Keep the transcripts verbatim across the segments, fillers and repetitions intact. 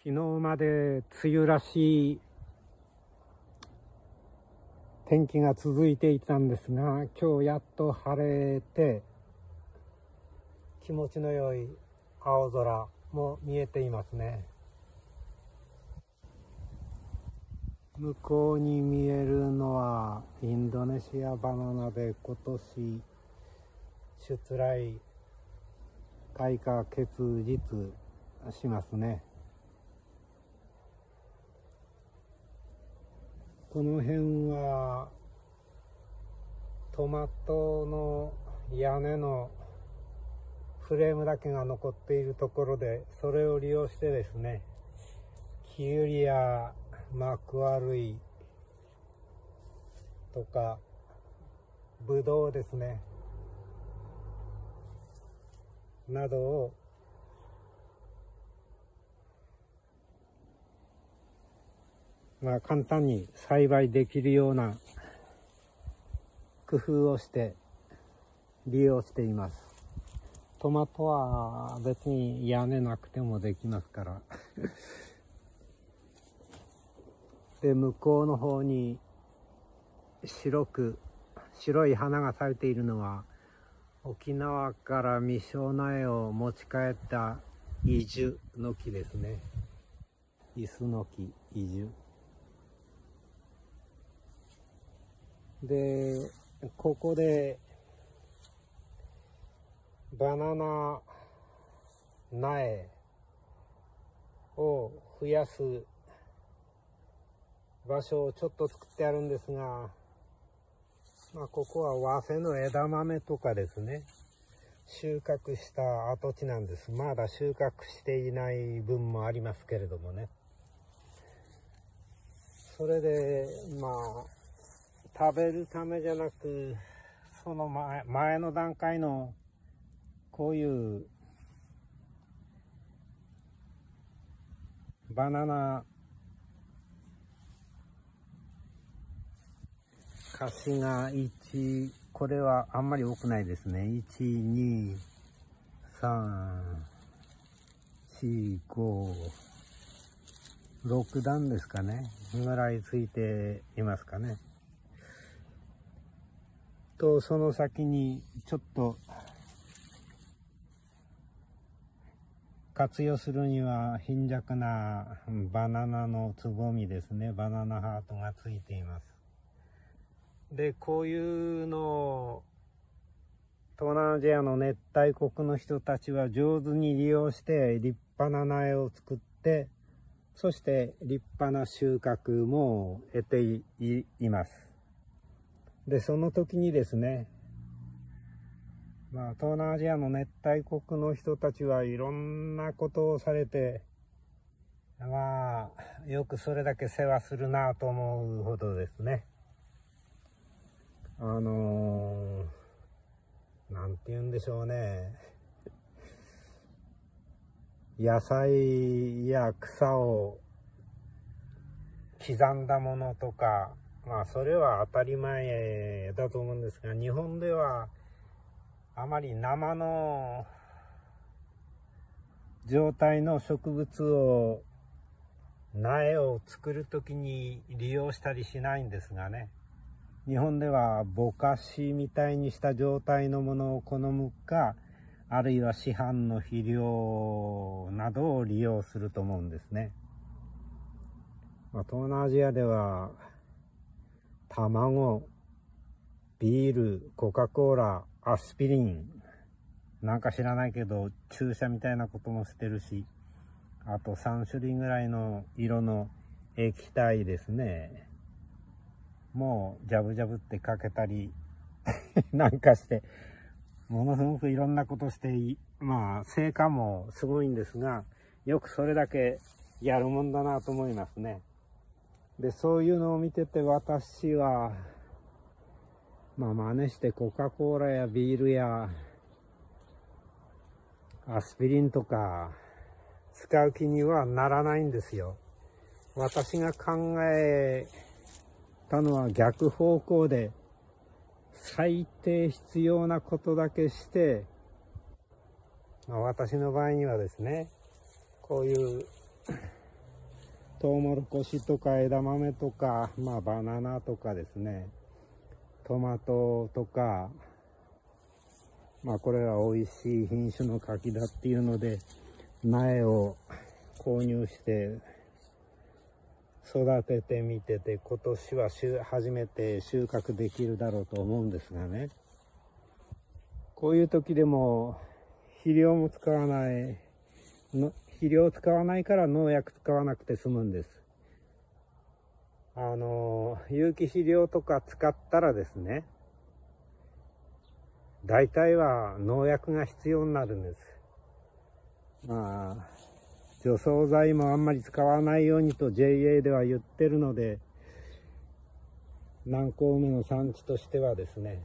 昨日まで梅雨らしい天気が続いていたんですが、今日やっと晴れて気持ちの良い青空も見えていますね。向こうに見えるのはインドネシアバナナで今年出来開花結実しますね。この辺はトマトの屋根のフレームだけが残っているところで、それを利用してですね、キュウリやマクワ類とかブドウですねなどをまあ簡単に栽培できるような工夫をして利用しています。トマトは別に屋根なくてもできますからで、向こうの方に白く白い花が咲いているのは沖縄から未生苗を持ち帰った移樹の木ですね。イスの木、移樹で、ここでバナナ苗を増やす場所をちょっと作ってあるんですが、まあ、ここは早生の枝豆とかですね、収穫した跡地なんです。まだ収穫していない分もありますけれどもね。それでまあ食べるためじゃなく、その前前の段階のこういうバナナカシがいち、これはあんまり多くないですね。いち、に、さん、し、ご、ろくだんですかね。ぐらいついていますかね。と、その先にちょっと活用するには貧弱なバナナのつぼみですね。バナナハートがついています。で、こういうのを東南アジアの熱帯国の人たちは上手に利用して立派な苗を作って、そして立派な収穫も得て い, います。で、その時にですね、まあ、東南アジアの熱帯国の人たちはいろんなことをされて、まあ、よくそれだけ世話するなと思うほどですね。あのー、なんて言うんでしょうね。野菜や草を刻んだものとか、まあそれは当たり前だと思うんですが、日本ではあまり生の状態の植物を苗を作るときに利用したりしないんですがね。日本ではぼかしみたいにした状態のものを好むか、あるいは市販の肥料などを利用すると思うんですね。まあ、東南アジアでは卵、ビール、コカ・コーラ、アスピリン、なんか知らないけど注射みたいなこともしてるし、あとさんしゅるいぐらいの色の液体ですね。もうジャブジャブってかけたりなんかして、ものすごくいろんなことして、まあ成果もすごいんですが、よくそれだけやるもんだなと思いますね。で、そういうのを見てて私はまあ真似してコカ・コーラやビールやアスピリンとか使う気にはならないんですよ。私が考えたのは逆方向で、最低必要なことだけして、まあ、私の場合にはですね、こういうトウモロコシとか枝豆とか、まあバナナとかですね、トマトとか、まあこれは美味しい品種の柿だっていうので、苗を購入して育ててみてて、今年は初めて収穫できるだろうと思うんですがね。こういう時でも肥料も使わないの、肥料を使わないから農薬使わなくて済むんです。あの、有機肥料とか使ったらですね、大体は農薬が必要になるんです。まあ、除草剤もあんまり使わないようにと ジェイエー では言ってるので、南高梅の産地としてはですね、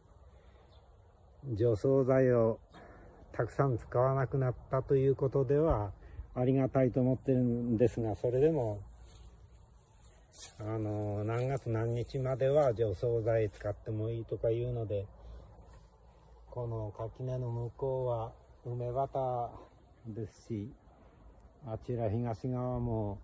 除草剤をたくさん使わなくなったということではありがたいと思ってるんですが、それでもあの何月何日までは除草剤使ってもいいとかいうので、この垣根の向こうは梅畑ですし、あちら東側も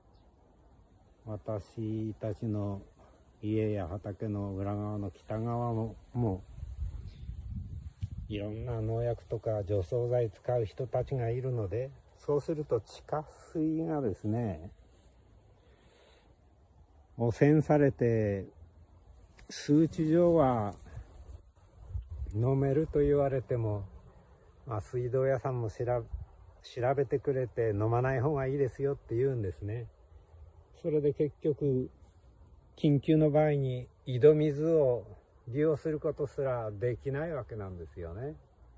私たちの家や畑の裏側の北側ももういろんな農薬とか除草剤使う人たちがいるので、そうすると地下水がですね、汚染されて数値上は飲めると言われても、まあ、水道屋さんも調べ調べてくれて飲まない方がいいですよって言うんですね。それで結局緊急の場合に井戸水を利用することすらできないわけなんですよね。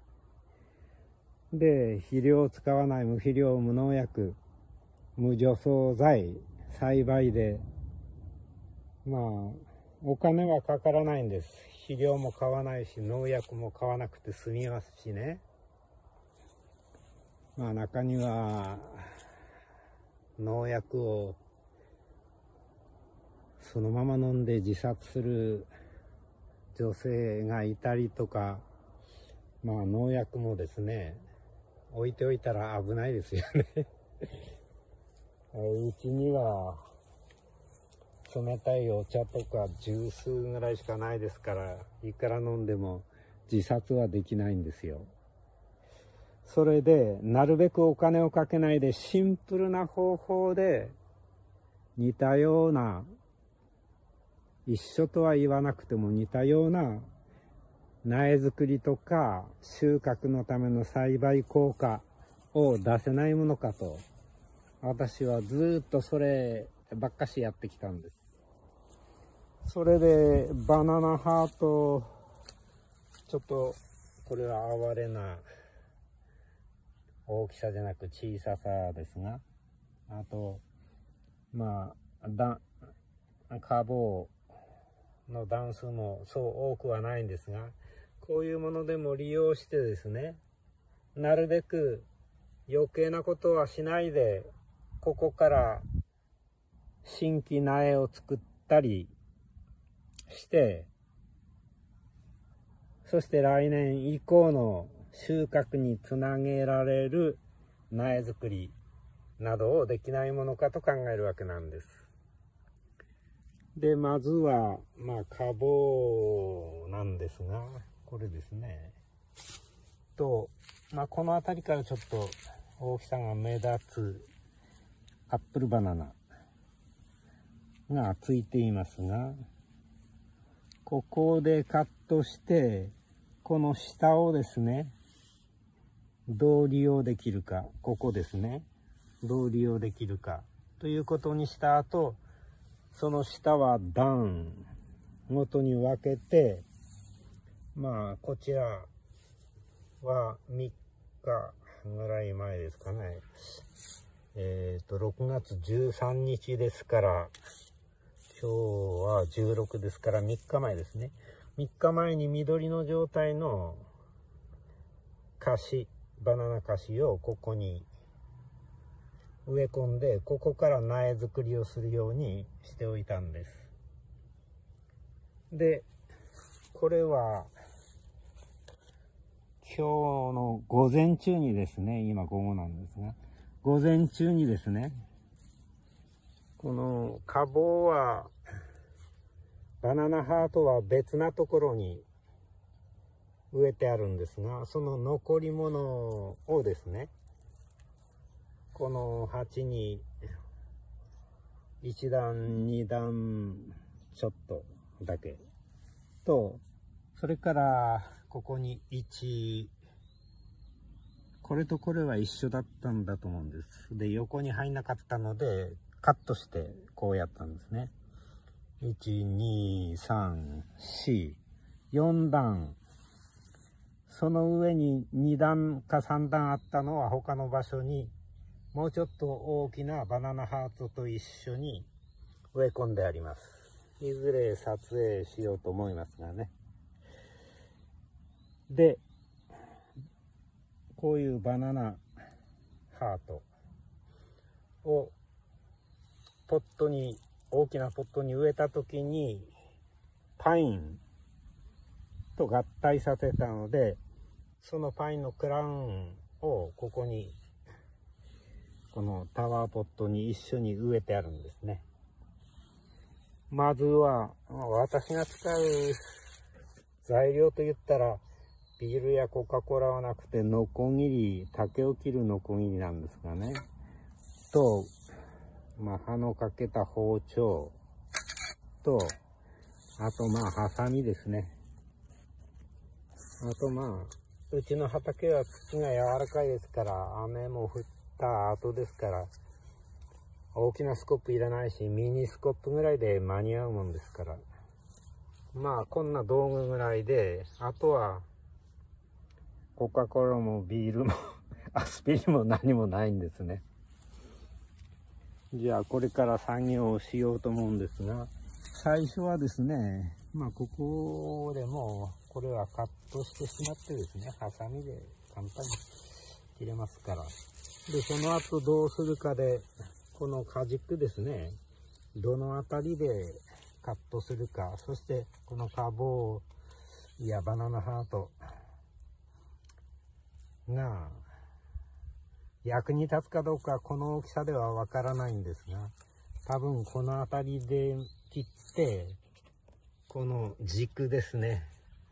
で、肥料を使わない無肥料無農薬無除草剤栽培で、まあお金はかからないんです。肥料も買わないし農薬も買わなくて済みますしね。まあ中には農薬をそのまま飲んで自殺する女性がいたりとか、まあ農薬もですね、置いておいたら危ないですよね。うちには冷たいお茶とかジュースぐらいしかないですから、いくら飲んでも自殺はできないんですよ。それでなるべくお金をかけないでシンプルな方法で似たような、一緒とは言わなくても似たような苗作りとか収穫のための栽培効果を出せないものかと、私はずっとそればっかしやってきたんです。それでバナナハート、ちょっとこれは哀れな大きさじゃなく小ささですが、あとまあだ花房の段数もそう多くはないんですが、こういうものでも利用してですね、なるべく余計なことはしないで、ここから新規苗を作ったりして、そして来年以降の収穫につなげられる苗作りなどをできないものかと考えるわけなんです。で、まずは、まあ、花房なんですが、これですね。と、まあ、この辺りからちょっと大きさが目立つアップルバナナがついていますが、ここでカットして、この下をですね、どう利用できるか、ここですね、どう利用できるかということにした後、その下は段ごとに分けて、まあこちらはみっかぐらい前ですかね、えっとろくがつじゅうさんにちですから、今日はじゅうろくですからみっかまえですね。みっかまえに緑の状態のカシ、バナナカシをここに植え込んで、ここから苗作りをするようにしておいたんです。で、これは今日の午前中にですね、今午後なんですが、午前中にですね、 この花房はバナナハートは別なところに植えてあるんですが、その残り物をですね、この鉢にいち段に段ちょっとだけと、それからここにいち、これとこれは一緒だったんだと思うんです。で、横に入んなかったのでカットしてこうやったんですね。いち、に、さん、し、よん段、その上にに段かさん段あったのは他の場所にもうちょっと大きなバナナハートと一緒に植え込んであります。いずれ撮影しようと思いますがね。で、こういうバナナハートをポットに、大きなポットに植えた時にパインと合体させたので、そのパインのクラウンをここに、このタワーポットに一緒に植えてあるんですね。まずは私が使う材料といったら、ビールやコカ・コーラはなくてノコギリ、竹を切るノコギリなんですがね、と、まあ、刃のかけた包丁と、あとまあハサミですね。あとまあうちの畑は土が柔らかいですから、雨も降った後ですから大きなスコップいらないし、ミニスコップぐらいで間に合うもんですから、まあこんな道具ぐらいで、あとはコカ・コーラもビールもアスピリンも何もないんですね。じゃあこれから作業をしようと思うんですが、最初はですね、まあここでもこれはカットしてしまってですね、ハサミで簡単に切れますから。で、その後どうするかで、この果軸ですね、どのあたりでカットするか、そしてこの花房やバナナハートが役に立つかどうかこの大きさではわからないんですが、多分この辺りで切って、この軸ですね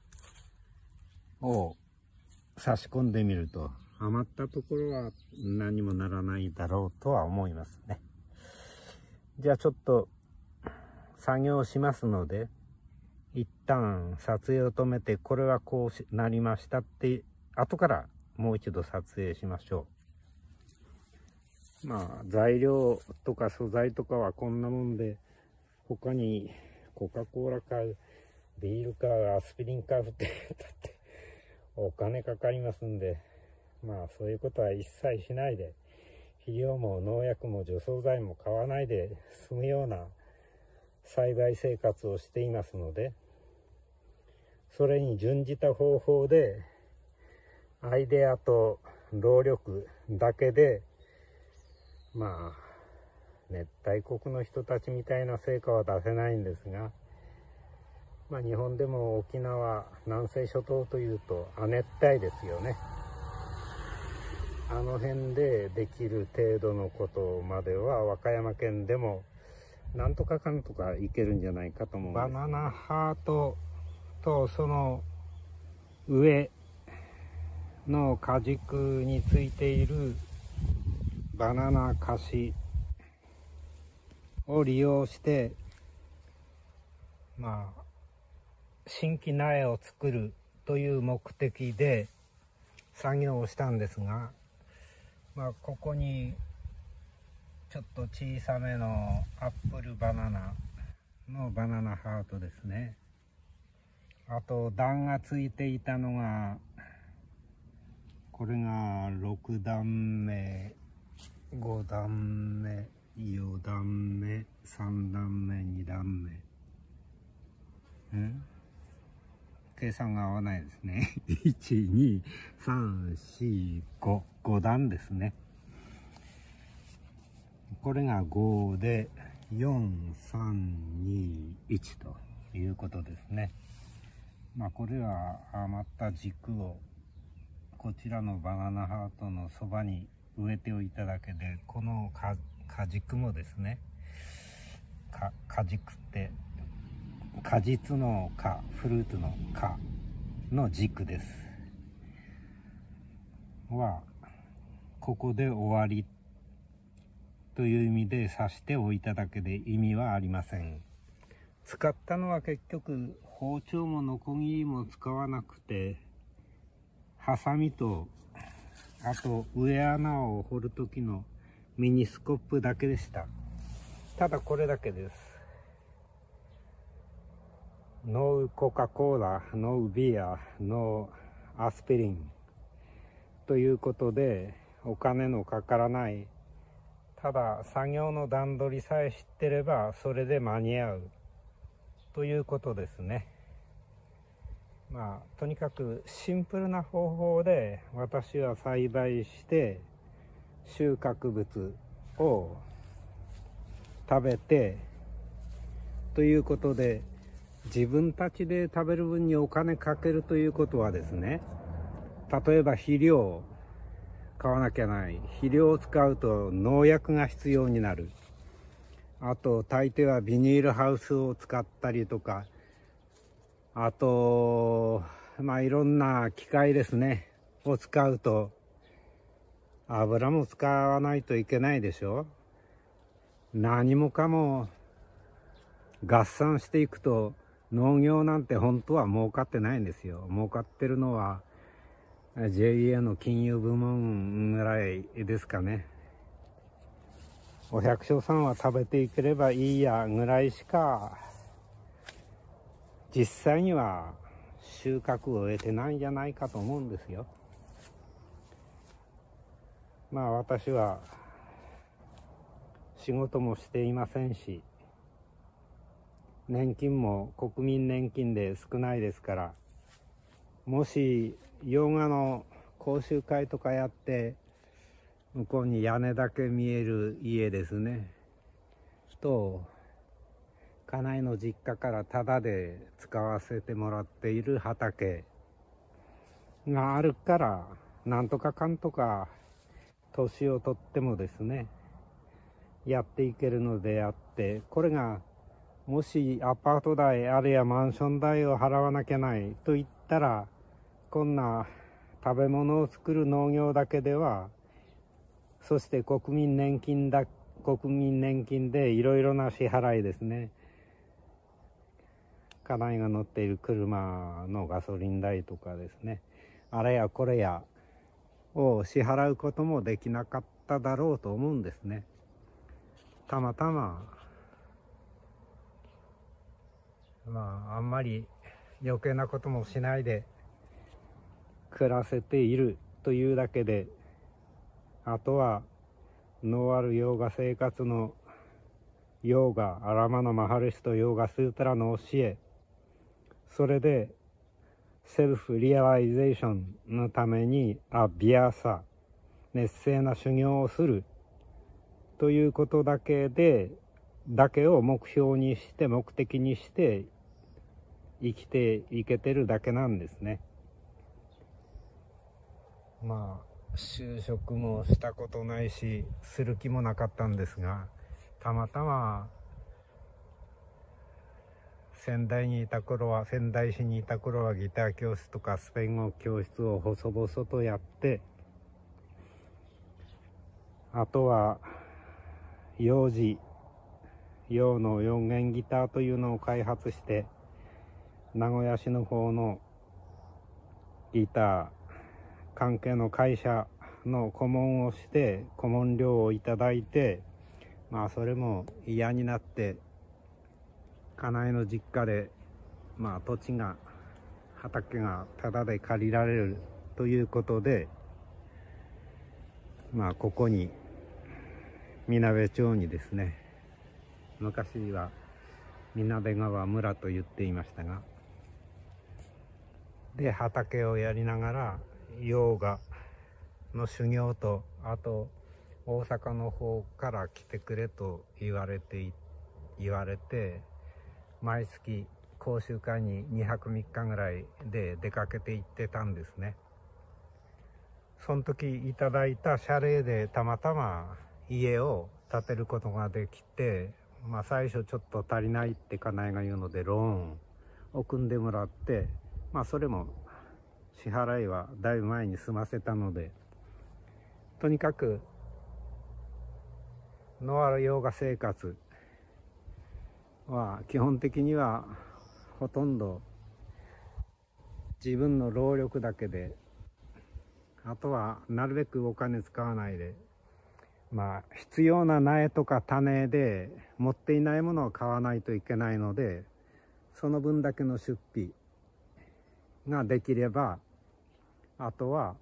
を差し込んでみると、余ったところは何もならないだろうとは思いますね。じゃあちょっと作業しますので、一旦撮影を止めて、これはこうなりましたって後からもう一度撮影しましょう。まあ材料とか素材とかはこんなもんで、他にコカ・コーラかビールかアスピリンかってだってお金かかりますんで、まあそういうことは一切しないで、肥料も農薬も除草剤も買わないで済むような栽培生活をしていますので、それに準じた方法でアイデアと労力だけで、まあ熱帯国の人たちみたいな成果は出せないんですが、まあ日本でも沖縄、南西諸島というと亜熱帯ですよね。あの辺でできる程度のことまでは和歌山県でもなんとかかんとかいけるんじゃないかと思うんです。バナナハートとその上の果軸についているバナナカシを利用して、まあ新規苗を作るという目的で作業をしたんですが、まあここにちょっと小さめのアップルバナナのバナナハートですね。あと段がついていたのが、これがろく段目、ご段目、よ段目、さん段目、に段目。ん計算が合わないですね。いち、に、さん、し、ご、ご段ですね。これがごで、よん、さん、に、いちということですね。まあこれは余った軸をこちらのバナナハートのそばに植えておいただけで、この果軸もですね、 か果実って果実の果、フルーツの果の軸です。はここで終わりという意味で指しておいただけで意味はありません。使ったのは結局包丁もノコギリも使わなくて、ハサミとあと上穴を掘る時のミニスコップだけでした。ただこれだけです。ノーコカ・コーラ、ノービア、ノーアスピリンということで、お金のかからない、ただ作業の段取りさえ知ってればそれで間に合うということですね。まあとにかくシンプルな方法で私は栽培して収穫物を食べてということで、自分たちで食べる分にお金かけるということはですね、例えば肥料買わなきゃない、肥料を使うと農薬が必要になる、あと大抵はビニールハウスを使ったりとか、あとまあいろんな機械ですねを使うと油も使わないといけないでしょ。何もかも合算していくと農業なんて本当は儲かってないんですよ。儲かってるのは ジェイエー の金融部門ぐらいですかね。お百姓さんは食べていければいいやぐらいしか実際には収穫を得てないんじゃないかと思うんですよ。まあ私は仕事もしていませんし、年金も国民年金で少ないですから、もし洋画の講習会とかやって向こうに屋根だけ見える家ですねと、家内の実家からタダで使わせてもらっている畑があるから、なんとかかんとか年をとってもですねやっていけるのであって、これがもしアパート代あるいはマンション代を払わなきゃないと言ったら、こんな食べ物を作る農業だけでは、そして国民年金だ国民年金でいろいろな支払いですね、家内が乗っている車のガソリン代とかですね、あれやこれやを支払うこともできなかっただろうと思うんですね。たまたままああんまり余計なこともしないで暮らせているというだけで、あとはノーアルヨーガ生活のヨーガアラマナマハリシとヨーガスートラの教え、それでセルフリアライゼーションのためにアビアサ、熱静な修行をするということだけでだけを目標にして目的にして生きていけてるだけなんですね。まあ就職もしたことないしする気もなかったんですが、たまたま仙台にいた頃は仙台市にいた頃はギター教室とかスペイン語教室を細々とやって、あとは幼児洋のよん弦ギターというのを開発して名古屋市の方のギター関係の会社の顧問をして顧問料をいただいて、まあそれも嫌になって家内の実家でまあ土地が畑がタダで借りられるということで、まあここにみなべ町にですね、昔はみなべ川村と言っていましたが、で畑をやりながらヨーガの修行と、あと大阪の方から来てくれと言われて言われて毎月講習会ににはくみっかぐらいで出かけて行ってたんですね。その時いただいた謝礼でたまたま家を建てることができて、 まあ最初ちょっと足りないって家内が言うのでローンを組んでもらって、まあそれも支払いはだいぶ前に済ませたので、とにかくノアヨガ生活は基本的にはほとんど自分の労力だけで、あとはなるべくお金使わないで、まあ必要な苗とか種で持っていないものを買わないといけないので、その分だけの出費ができれば、あとは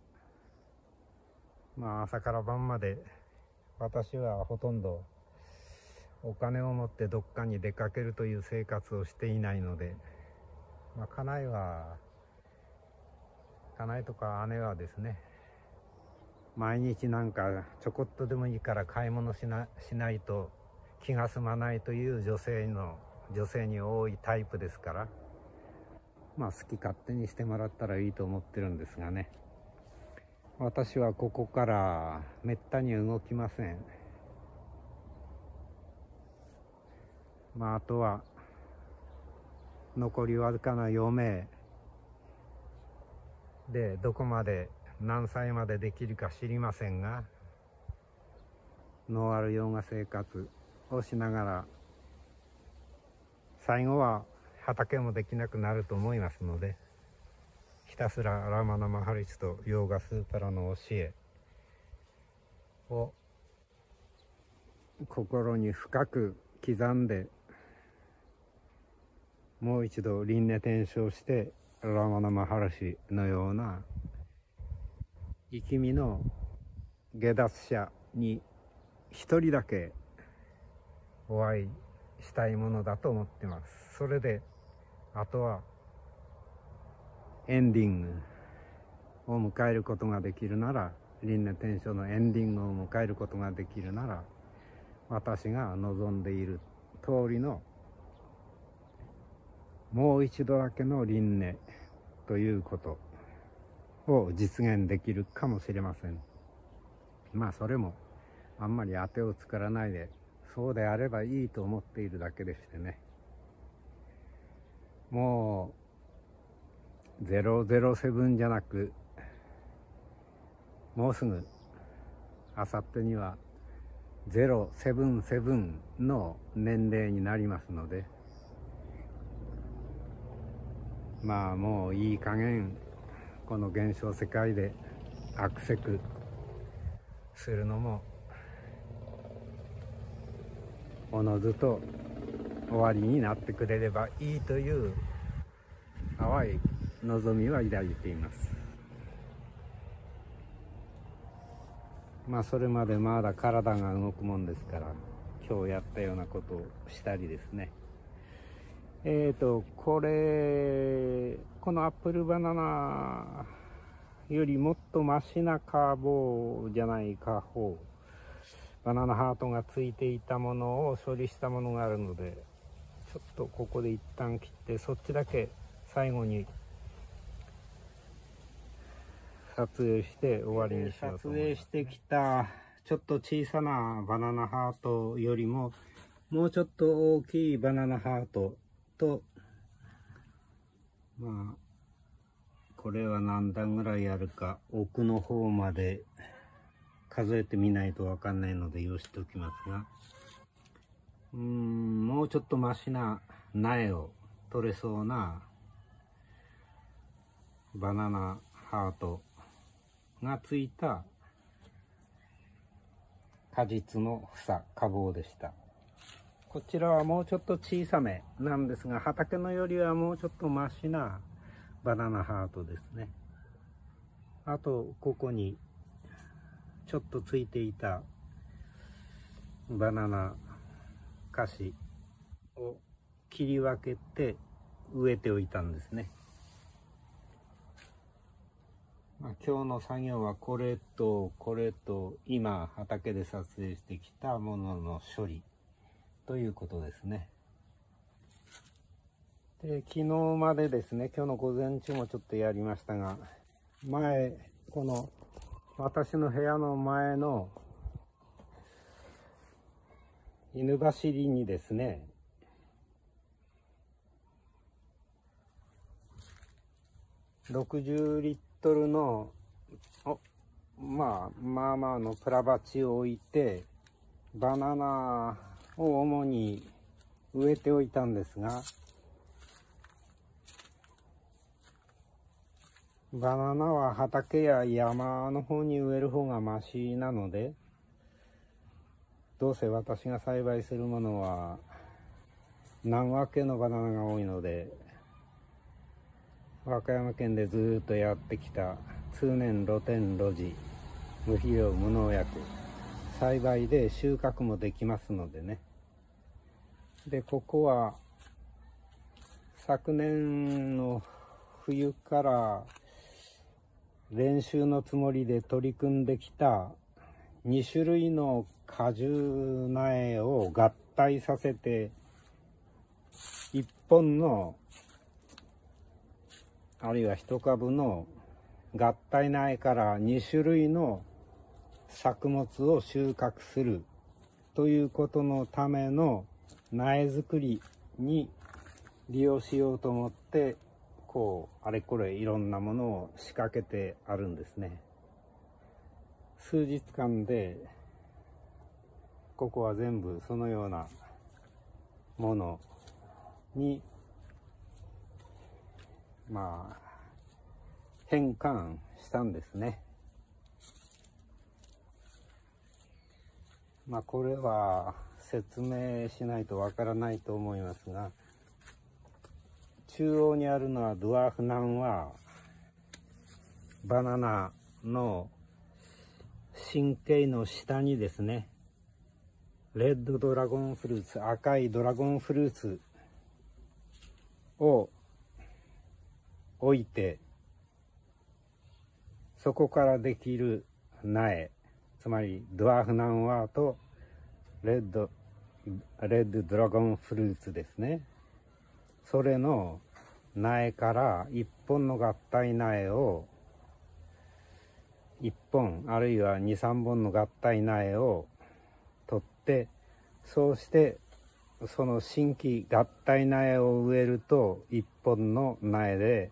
まあ朝から晩まで私はほとんどお金を持ってどっかに出かけるという生活をしていないので、まあ家内は家内とか姉はですね、毎日なんかちょこっとでもいいから買い物しな、しないと気が済まないという女性の女性に多いタイプですから、まあ好き勝手にしてもらったらいいと思ってるんですがね、私はここからめったに動きません。まああとは残りわずかな余命でどこまで何歳までできるか知りませんが、ノーアルヨガ生活をしながら最後は畑もできなくなると思いますので、ひたすらラマナマハリシとヨーガスータラの教えを心に深く刻んで、もう一度輪廻転生してラマナマハラシのような生き身の下脱者に一人だけお会いしたいものだと思ってます。それであとはエンディングを迎えることができるなら、輪廻転生のエンディングを迎えることができるなら、私が望んでいる通りのもう一度だけの輪廻ということを実現できるかもしれません。まあそれもあんまり当てを作らないで、そうであればいいと思っているだけでしてね。もうゼロゼロセブンじゃなく、もうすぐあさってにはゼロセブンセブンの年齢になりますので、まあもういい加減この現象世界で悪せくするのもおのずと終わりになってくれればいいという淡い望みは抱いています。まあそれまでまだ体が動くもんですから、今日やったようなことをしたりですね。えーとこれこのアップルバナナよりもっとマシなカーボじゃないか方、バナナハートがついていたものを処理したものがあるので、ちょっとここで一旦切って、そっちだけ最後に撮影して終わりにしようと思います。撮影してきたちょっと小さなバナナハートよりももうちょっと大きいバナナハートと、まあこれは何段ぐらいあるか奥の方まで数えてみないと分かんないので用しておきますが、うーんもうちょっとマシな苗を取れそうなバナナハートがついた果実の房、花房でした。こちらはもうちょっと小さめなんですが、畑のよりはもうちょっとマシなバナナハートですね。あとここにちょっとついていたバナナ菓子を切り分けて植えておいたんですね。まあ、今日の作業はこれとこれと今畑で撮影してきたものの処理ということですね。で、昨日までですね、今日の午前中もちょっとやりましたが、前この私の部屋の前の犬走りにですね、ろくじゅうリットルのおまあまあまあのプラ鉢を置いて、バナナを主に植えておいたんですが、バナナは畑や山の方に植える方がマシなので、どうせ私が栽培するものは南和系のバナナが多いので、和歌山県でずっとやってきた通年露天露地、無肥料無農薬栽培で収穫もできますのでね。でここは昨年の冬から練習のつもりで取り組んできたに種類の果樹苗を合体させていっぽんのあるいはいち株の合体苗からに種類の作物を収穫するということのための苗作りに利用しようと思って、こうあれこれいろんなものを仕掛けてあるんですね。数日間でここは全部そのようなものにまあ変換したんですね。まあこれは説明しないとわからないと思いますが、中央にあるのはドワーフナンはバナナの神経の下にですね、レッドドラゴンフルーツ、赤いドラゴンフルーツを置いて、そこからできる苗、つまりドワーフナンワーとレッドレッドドラゴンフルーツですね。それの苗からいっぽんの合体苗をいっぽんあるいはにさんぼんの合体苗を取って、そうしてその新規合体苗を植えるといっぽんの苗で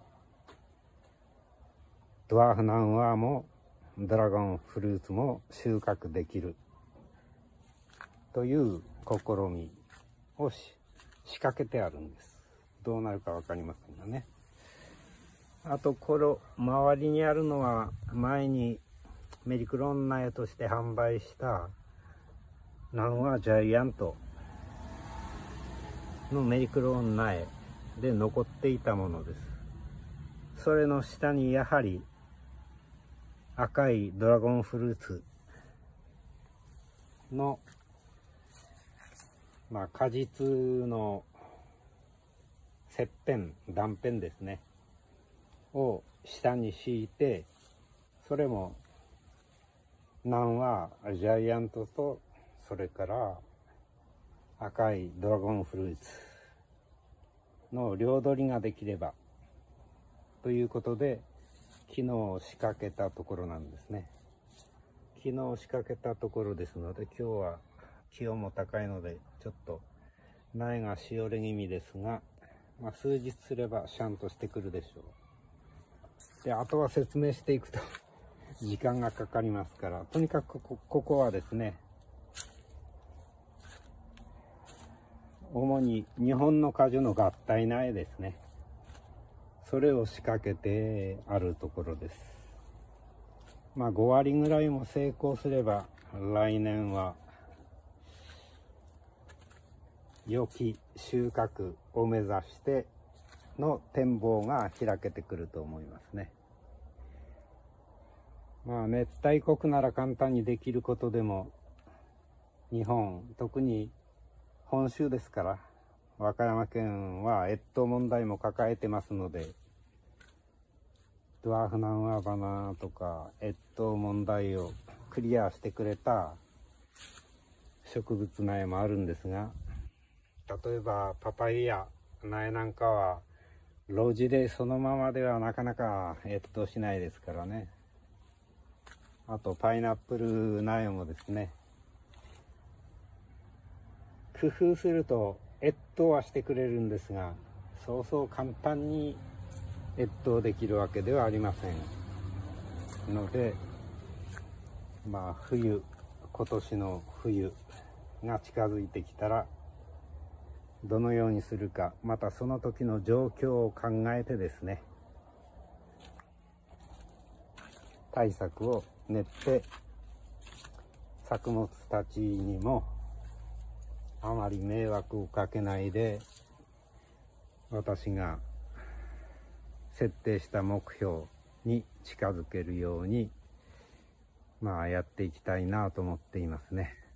ドワーフナンワーもドラゴンフルーツも収穫できるという試みをし仕掛けてあるんです。どうなるか分かりませんがね。あとこの周りにあるのは前にメリクロン苗として販売した南和ジャイアントのメリクロン苗で残っていたものです。それの下にやはり赤いドラゴンフルーツのまあ果実の切片断片ですねを下に敷いて、それも南和ジャイアントとそれから赤いドラゴンフルーツの両取りができればということで昨日仕掛けたところなんですね。昨日仕掛けたところですので、今日は気温も高いのでちょっと苗がしおれ気味ですが、まあ、数日すればシャンとしてくるでしょう。であとは説明していくと時間がかかりますから、とにかくこ こ, ここはですね、主に日本の果樹の合体苗ですね。それを仕掛けてあるところです。まあご割ぐらいも成功すれば来年は良き収穫を目指しての展望が開けてくると思いますね。まあ熱帯国なら簡単にできることでも、日本特に本州ですから、和歌山県は越冬問題も抱えてますので、ドワーフナンワーバナナとか越冬問題をクリアしてくれた植物苗もあるんですが、例えばパパイヤ苗なんかは露地でそのままではなかなか越冬しないですからね。あとパイナップル苗もですね、 工夫すると越冬はしてくれるんですが、そうそう簡単に越冬できるわけではありませんので、まあ冬、今年の冬が近づいてきたらどのようにするか、またその時の状況を考えてですね、対策を練って作物たちにもあまり迷惑をかけないで、私が設定した目標に近づけるように、まあやっていきたいなと思っていますね。